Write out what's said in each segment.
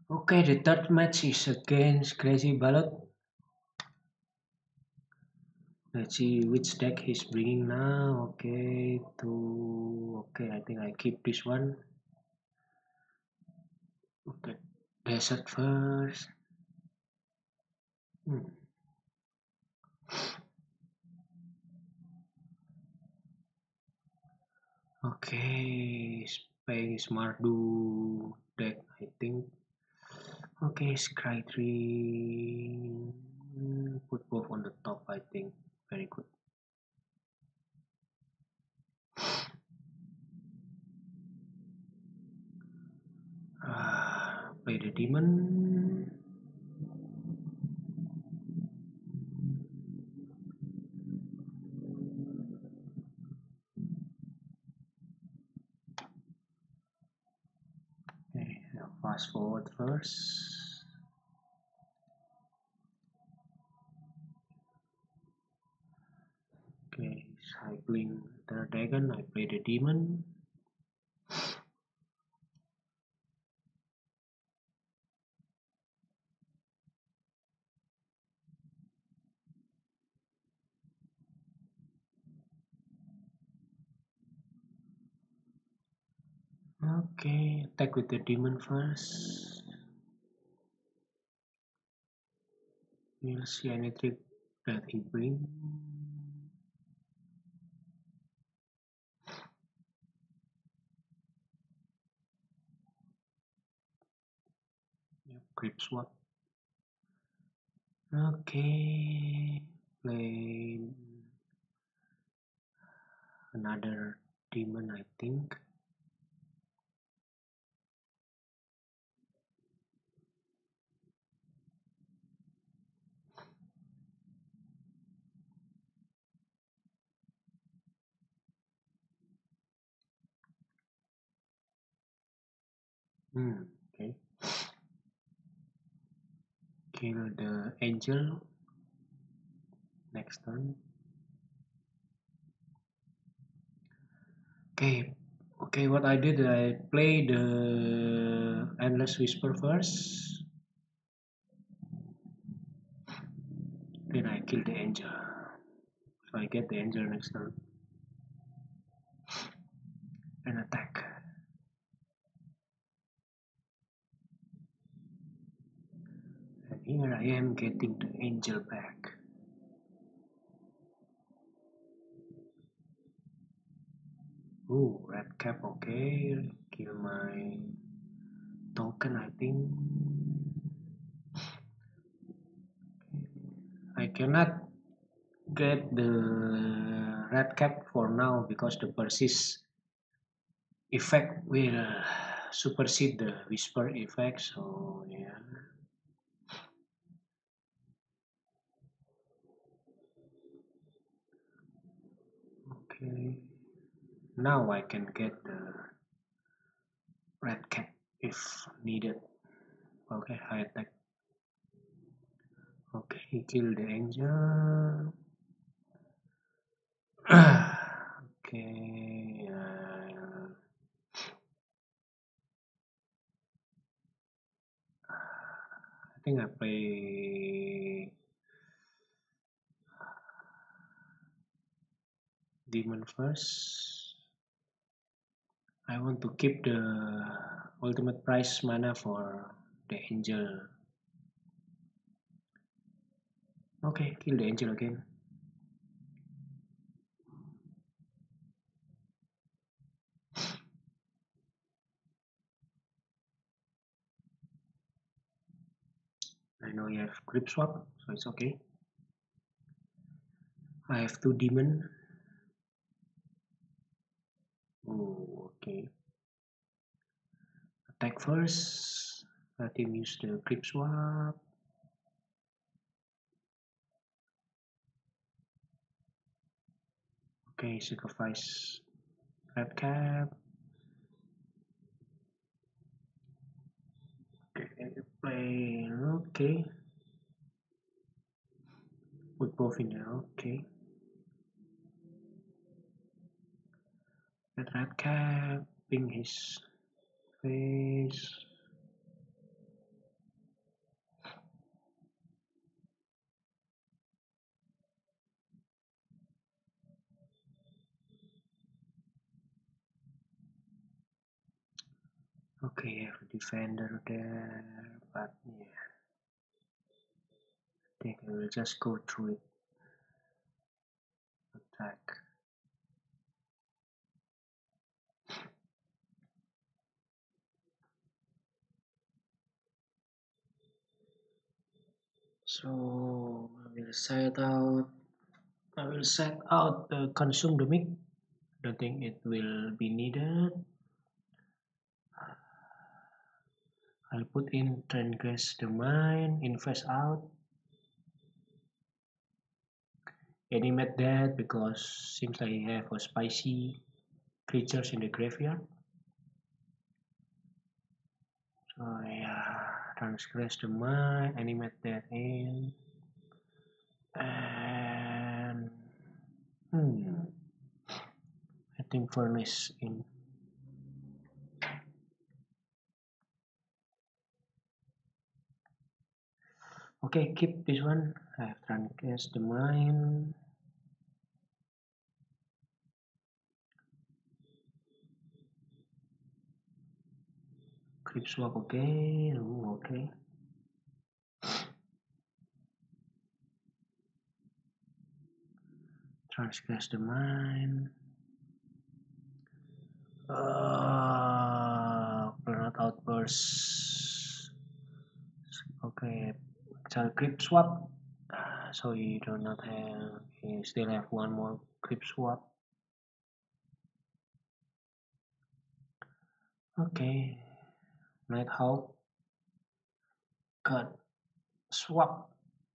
Okay, the third match is against Crazy Ballot. Let's see which deck he's bringing now. Okay, I think I keep this one. Okay, desert first. Hmm. Okay, Space Mardu deck, I think. Okay, Scry 3. Put both on the top, I think. Very good. Play the demon. Okay, fast forward first. Okay, cycling the dragon. I play the demon. Okay, attack with the demon first. We'll see any trick that he brings. Yep, creep swap. Okay, play another demon, I think. Okay. Kill the angel. Next turn. Okay. Okay, what I did, I played the Endless Whisper first. Then I kill the angel. So I get the angel next turn. And attack. And here I am getting the angel back. Ooh, red cap, okay. Kill my token, I think. I cannot get the red cap for now because the persist effect will supersede the whisper effect, so yeah. Okay, now I can get the red cap if needed. Okay, high attack. Okay, kill the angel. Okay, I think I play demon first. I want to keep the ultimate price mana for the angel. Okay, kill the angel again. I know you have grip swap, so it's okay. I have two demon. Oh, okay. Attack first. Let him use the grip swap. Okay, sacrifice red cap. Okay, play. Okay. Put both in there. Okay. Let red cap ping his face. Okay, I have a defender there, but yeah, I think I will just go through it. Attack. So I will set out the consume the mic. Don't think it will be needed. I'll put in transgress the mind, invest out, animate that because seems like I have a spicy creatures in the graveyard. So yeah, transgress the mind, animate that in, and I think furnace in. Okay, keep this one. I have transgress the mind. Creep swap, okay. Ooh, okay. Transgress the mind. Burnout outburst. Okay, shall creep swap. So you do not have. You still have one more creep swap. Okay, Nighthawk. Cut. Swap.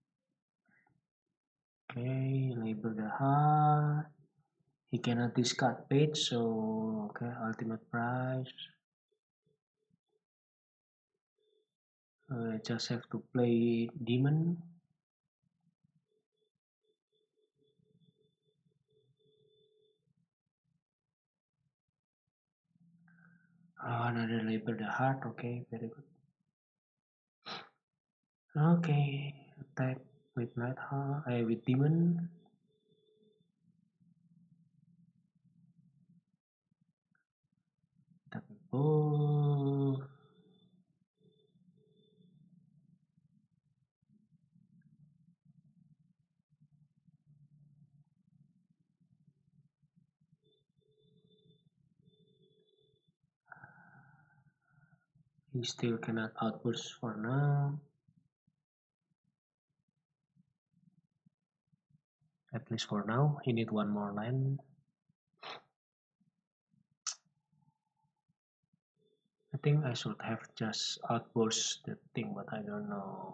Okay, label the heart. He cannot discard page, so okay, ultimate price. Just have to play demon. Another label the heart. Okay, very good. Okay, attack with Nighthawk. With demon. Oh, he still cannot outburst for now. At least for now, he need one more land. I think I should have just outburst the thing, but I don't know.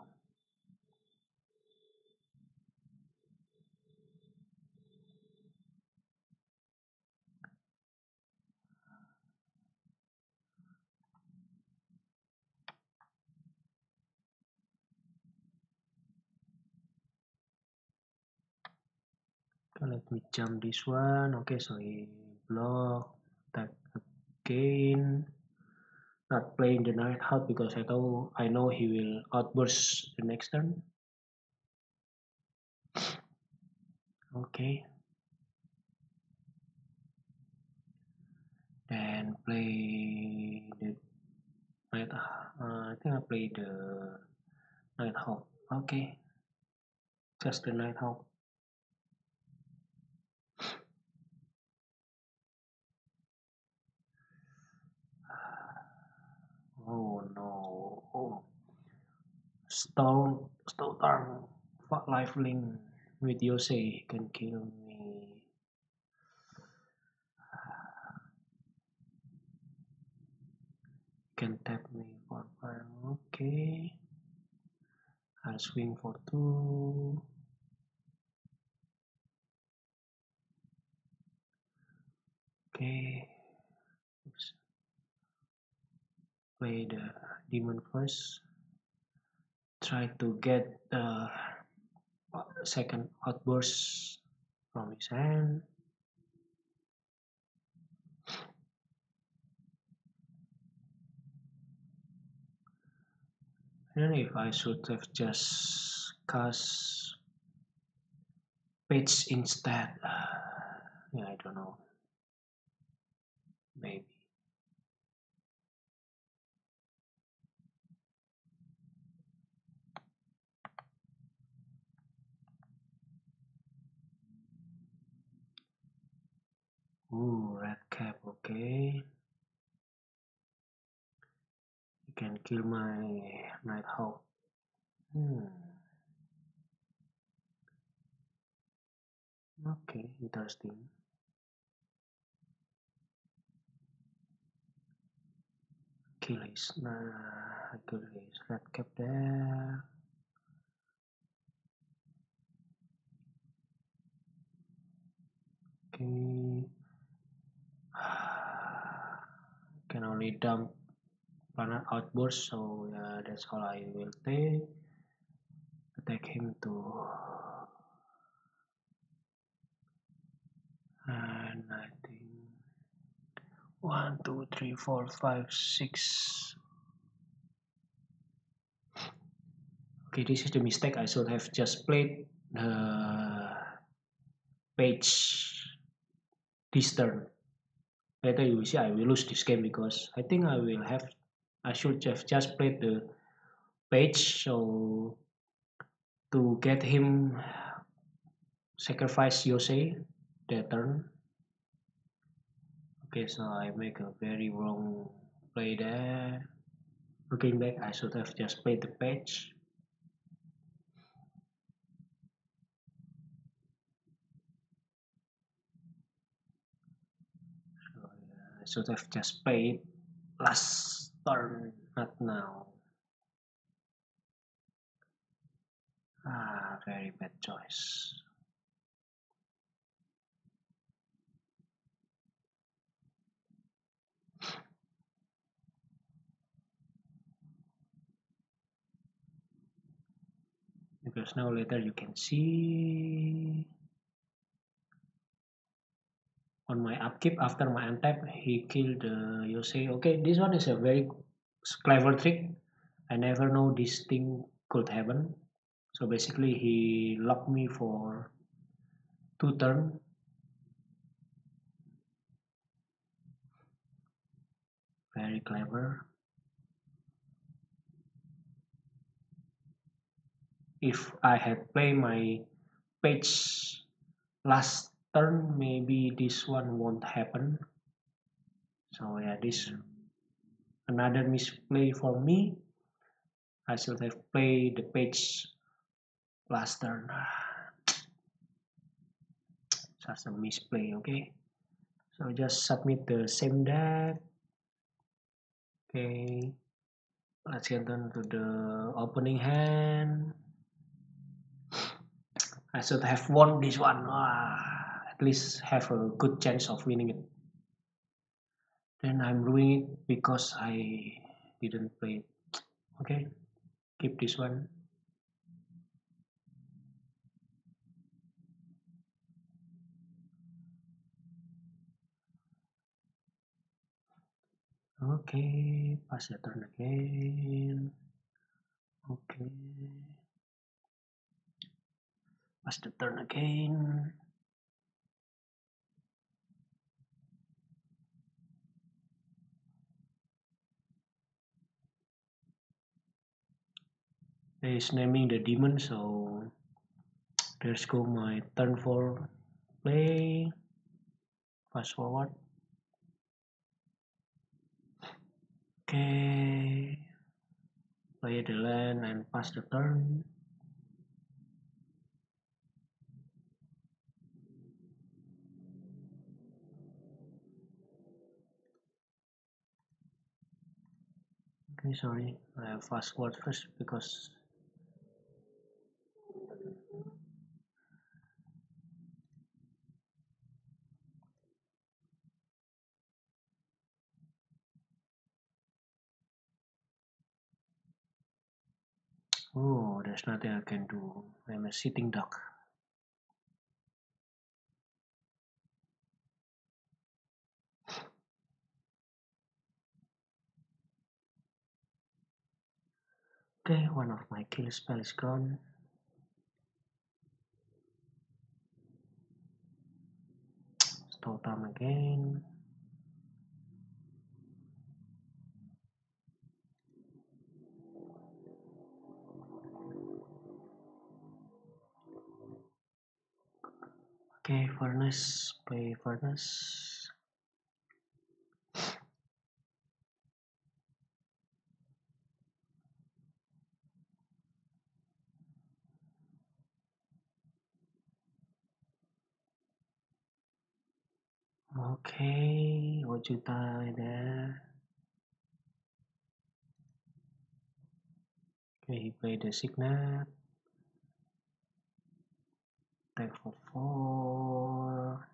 Okay, let me jump this one. Okay, so he block, attack again. Not playing the Nighthawk because I know he will outburst the next turn. Okay. Then play the Night. I think I play the Nighthawk. Okay, just the Nighthawk. Oh no. Oh. Stone Arm. Fuck life link with Yosei can kill me. Can tap me for fire. Okay. I'll swing for 2. Okay. Oops. Play the demon first. Try to get the second outburst from his hand. I don't know if I should have just cast Phage instead. Yeah, I don't know. Maybe. kill my Nighthawk. Okay, interesting. Kill his red cap there. Okay. Can only dump planet outburst, so yeah, that's all I will take. Attack him to, and I think 1, 2, 3, 4, 5, 6. Okay, this is the mistake. I should have just played the Phage this turn. Later you will see I will lose this game because I think I should have just played the Phage, so to get him sacrifice Yosei that turn. Okay, so I make a very wrong play there. Looking back, I should have just played the Phage. So yeah, I should have just played last turn, not now. Very bad choice. Because now later you can see on my upkeep after my untap he killed the Yosei. Okay, this one is a very clever trick. I never know this thing could happen. So basically he locked me for 2 turns. Very clever. If I had played my Phage last turn, maybe this one won't happen. So yeah, this another misplay for me. I should have played the Phage last turn. Such a misplay, okay? So just submit the same deck. Okay, let's get on to the opening hand. I should have won this one. At least have a good chance of winning it. Then I'm ruining it because I didn't play it. Okay, keep this one. Okay, pass the turn again. Okay, pass the turn again. He's naming the demon, so there's go my turn for play. Fast forward. Okay, play the land and pass the turn. Okay, sorry, I have fast forward first because oh, there's nothing I can do. I'm a sitting duck. Okay, one of my kill spell is gone. Stall time again. Okay, furnace, play furnace. Okay, Ojutai there. Okay, he played the Signet. Take for 4.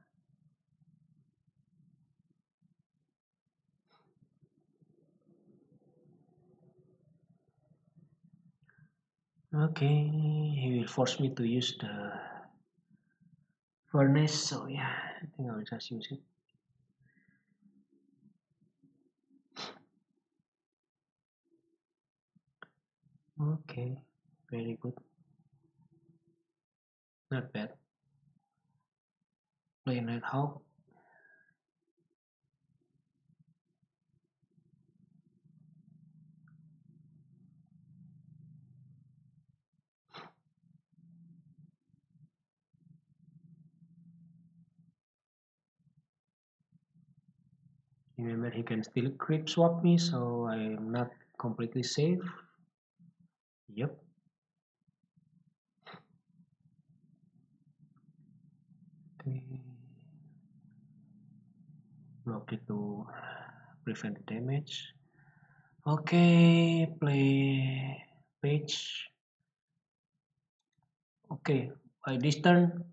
Okay, he will force me to use the furnace, so yeah, I think I'll just use it. Okay, very good. Not bad. Plain red hawk. Remember, he can still creep swap me, so I'm not completely safe. Yep. Okay. Block it to prevent the damage. Okay, play Phage. Okay, by this turn,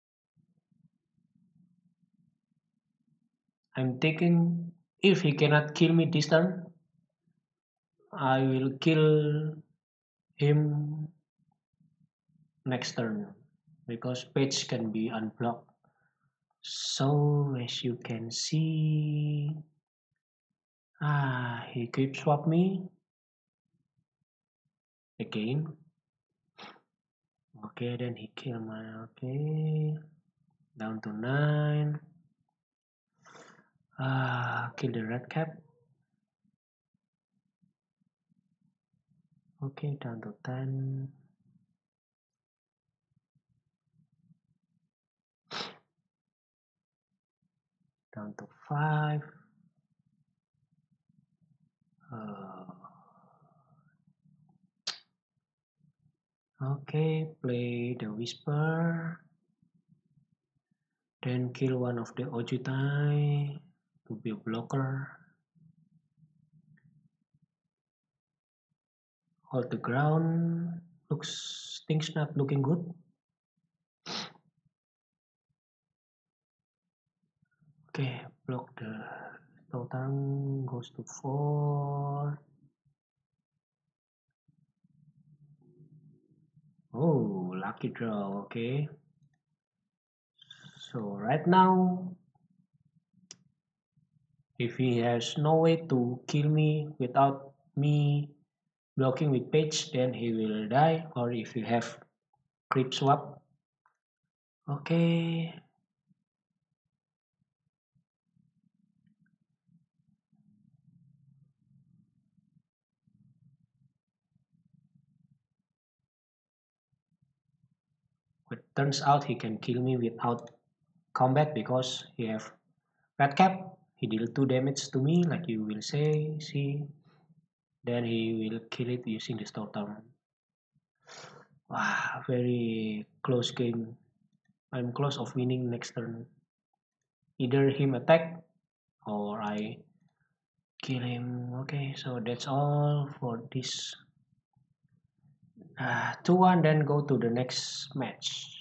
I'm taking. If he cannot kill me this turn, I will kill him next turn because Phage can be unblocked. So as you can see, he keep swap me again. Okay, then he kill my. Okay, down to 9. Kill the red cap. Okay, down to 10. Down to 5. Okay, play the whisper. Then kill one of the Ojutai to be a blocker. Hold the ground. Looks things not looking good. Okay, block the Totang goes to 4. Oh, lucky draw. Okay. So right now, if he has no way to kill me without me blocking with Phage, then he will die. Or if you have creep swap. Okay. But turns out he can kill me without combat because he have red cap. He deal 2 damage to me, like you will say. See, then he will kill it using the Storm. Wow, very close game. I'm close of winning next turn. Either him attack or I kill him. Okay, so that's all for this 2-1. Then go to the next match.